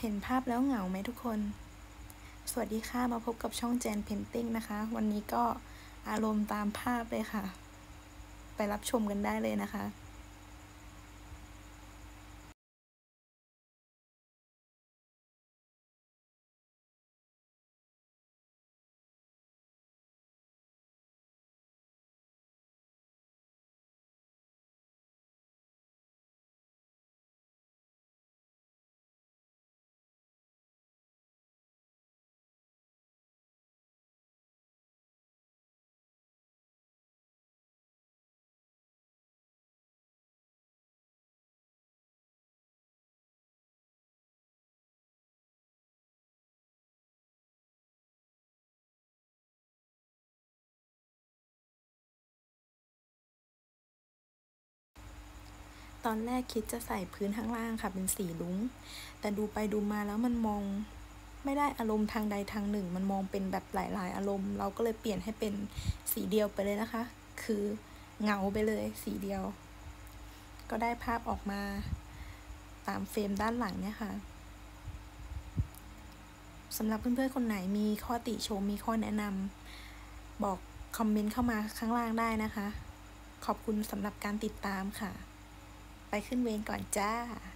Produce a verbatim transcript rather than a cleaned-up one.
เห็นภาพแล้วเหงาไหมทุกคน สวัสดีค่ะ มาพบกับช่องแจนเพนติ้งนะคะ วันนี้ก็อารมณ์ตามภาพเลยค่ะ ไปรับชมกันได้เลยนะคะตอนแรกคิดจะใส่พื้นข้างล่างค่ะเป็นสีรุ้ง แต่ดูไปดูมาแล้วมันมองไม่ได้อารมณ์ทางใดทางหนึ่ง มันมองเป็นแบบหลายๆอารมณ์ เราก็เลยเปลี่ยนให้เป็นสีเดียวไปเลยนะคะ คือเงาไปเลยสีเดียว ก็ได้ภาพออกมาตามเฟรมด้านหลังเนี่ยค่ะสำหรับเพื่อนๆคนไหนมีข้อติชมมีข้อแนะนำบอกคอมเมนต์เข้ามาข้างล่างได้นะคะ ขอบคุณสำหรับการติดตามค่ะไปขึ้นเวรก่อนจ้า